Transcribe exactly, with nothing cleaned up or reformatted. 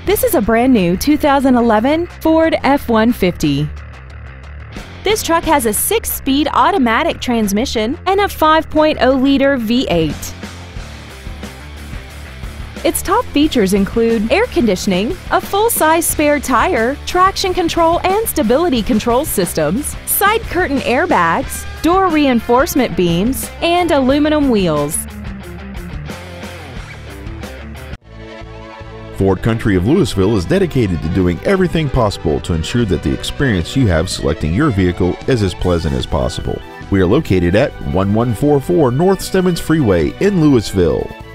This is a brand new two thousand eleven Ford F one fifty. This truck has a six-speed automatic transmission and a five point oh liter V eight. Its top features include air conditioning, a full-size spare tire, traction control and stability control systems, side curtain airbags, door reinforcement beams, and aluminum wheels. Ford Country of Lewisville is dedicated to doing everything possible to ensure that the experience you have selecting your vehicle is as pleasant as possible. We are located at one one four four North Stemmons Freeway in Lewisville.